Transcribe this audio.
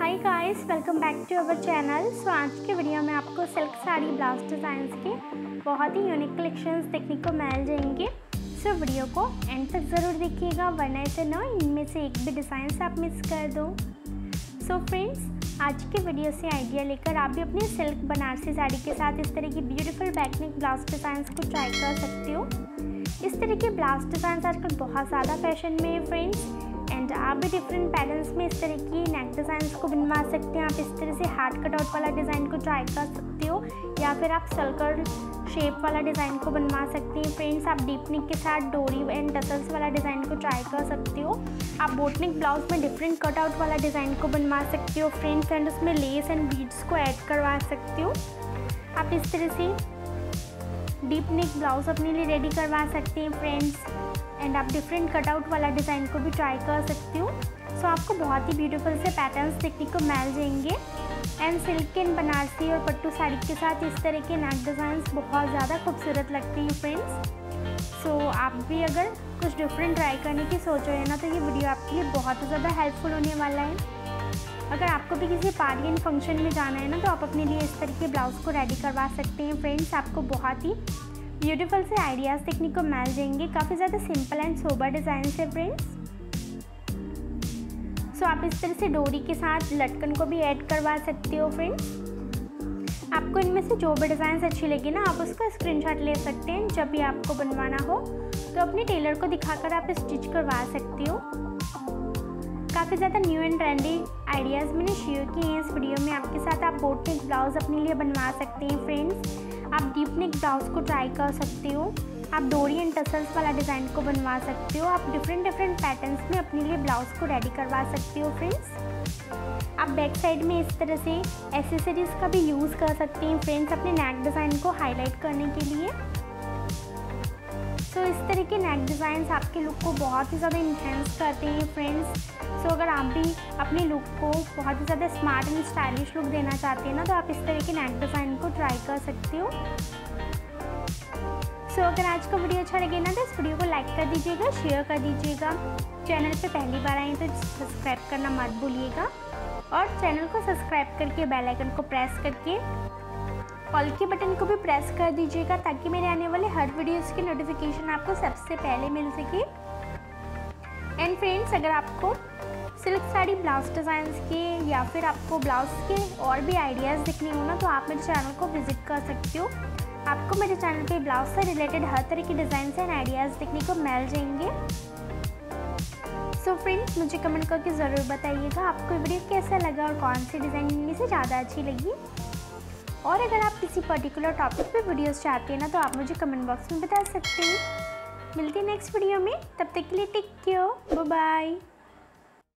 Hi guys, welcome back to our channel. So आज के video में आपको सिल्क साड़ी ब्लाउज डिज़ाइंस के बहुत ही यूनिक कलेक्शंस देखने को मिल जाएंगे। सो वीडियो को एंड तक ज़रूर देखिएगा, वरना ऐसे ना इनमें से एक भी डिज़ाइंस आप मिस कर दो। सो फ्रेंड्स, आज के वीडियो से आइडिया लेकर आप भी अपनी सिल्क बनारसी साड़ी के साथ इस तरह की ब्यूटीफुल बैकनेक ब्लाउज डिज़ाइंस को ट्राई कर सकते हो। इस तरह के ब्लाउज डिज़ाइंस आजकल बहुत ज़्यादा फैशन में है फ्रेंड्स, एंड आप भी डिफरेंट पैटर्न्स में इस तरह की नेक डिज़ाइंस को बनवा सकते हैं। आप इस तरह से हार्ड कटआउट वाला डिज़ाइन को ट्राई कर सकते हो, या फिर आप सर्कल शेप वाला डिज़ाइन को बनवा सकते हैं। फ्रेंड्स, आप डीप नेक के साथ डोरी एंड टसल्स वाला डिज़ाइन को ट्राई कर सकते हो। आप बोट नेक ब्लाउज में डिफरेंट कटआउट वाला डिज़ाइन को बनवा सकते हो फ्रेंड्स, एंड उसमें लेस एंड बीड्स को ऐड करवा सकते हो। आप इस तरह से डीप नेक ब्लाउज अपने लिए रेडी करवा सकते हैं फ्रेंड्स, एंड आप डिफरेंट कटआउट वाला डिज़ाइन को भी ट्राई कर सकते हो। सो आपको बहुत ही ब्यूटीफुल से पैटर्न्स देखने को मिल जाएंगे, एंड सिल्क एंड बनारसी और पट्टू साड़ी के साथ इस तरह के नेक डिज़ाइंस बहुत ज़्यादा खूबसूरत लगते हैं फ्रेंड्स। सो आप भी अगर कुछ डिफरेंट ट्राई करने की सोच रहे हैं ना, तो ये वीडियो आपके लिए बहुत ही ज़्यादा हेल्पफुल होने वाला है। अगर आपको भी किसी पार्टी एंड फंक्शन में जाना है ना, तो आप अपने लिए इस तरह के ब्लाउज़ को रेडी करवा सकते हैं फ्रेंड्स। आपको बहुत ही ब्यूटीफुल से आइडियाज़ देखने को मिल जाएंगे। काफ़ी ज़्यादा सिंपल एंड सोबर डिज़ाइन है फ्रेंड्स। सो आप इस तरह से डोरी के साथ लटकन को भी ऐड करवा सकते हो फ्रेंड्स। आपको इनमें से जो भी डिज़ाइन अच्छी लगी ना, आप उसका स्क्रीनशॉट ले सकते हैं। जब भी आपको बनवाना हो तो अपने टेलर को दिखाकर आप स्टिच करवा सकते हो। काफ़ी ज़्यादा न्यू एंड ट्रेंडी आइडियाज़ मैंने शेयर किए हैं इस वीडियो में आपके साथ। आप बोट नेक ब्लाउज अपने लिए बनवा सकते हैं फ्रेंड्स। आप डीप नेक ब्लाउज को ट्राई कर सकते हो। आप डोरी एंड टसल्स वाला डिज़ाइन को बनवा सकते हो। आप डिफरेंट पैटर्न्स में अपने लिए ब्लाउज को रेडी करवा सकते हो फ्रेंड्स। आप बैक साइड में इस तरह से एसेसरीज़ का भी यूज़ कर सकते हैं फ्रेंड्स, अपने नेक डिज़ाइन को हाईलाइट करने के लिए। सो इस तरह के नेक डिज़ाइंस आपके लुक को बहुत ही ज़्यादा इन्हेंस करते हैं फ्रेंड्स। सो अगर आप भी अपने लुक को बहुत ही ज़्यादा स्मार्ट एंड स्टाइलिश लुक देना चाहते हैं ना, तो आप इस तरह के नेक डिज़ाइन को ट्राई कर सकते हो। सो अगर आज का वीडियो अच्छा लगे ना, तो इस वीडियो को लाइक कर दीजिएगा, शेयर कर दीजिएगा। चैनल पे पहली बार आए तो सब्सक्राइब करना मत भूलिएगा, और चैनल को सब्सक्राइब करके बेल आइकन को प्रेस करके ऑल के बटन को भी प्रेस कर दीजिएगा, ताकि मेरे आने वाले हर वीडियोस की नोटिफिकेशन आपको सबसे पहले मिल सके। एंड फ्रेंड्स, अगर आपको सिल्क साड़ी ब्लाउज डिज़ाइंस के या फिर आपको ब्लाउज के और भी आइडियाज़ देखने हो ना, तो आप मेरे चैनल को विजिट कर सकते हो। आपको मेरे चैनल पे ब्लाउज से रिलेटेड हर तरह की डिज़ाइंस एंड आइडियाज़ देखने को मिल जाएंगे। सो फ्रेंड्स, मुझे कमेंट करके ज़रूर बताइएगा आपको वीडियो कैसा लगा और कौन सी डिज़ाइन इनमें से ज़्यादा अच्छी लगी। और अगर आप किसी पर्टिकुलर टॉपिक पे वीडियोस चाहते हैं ना, तो आप मुझे कमेंट बॉक्स में बता सकते हैं। मिलते हैं नेक्स्ट वीडियो में, तब तक के लिए टेक केयर, बाय बाय।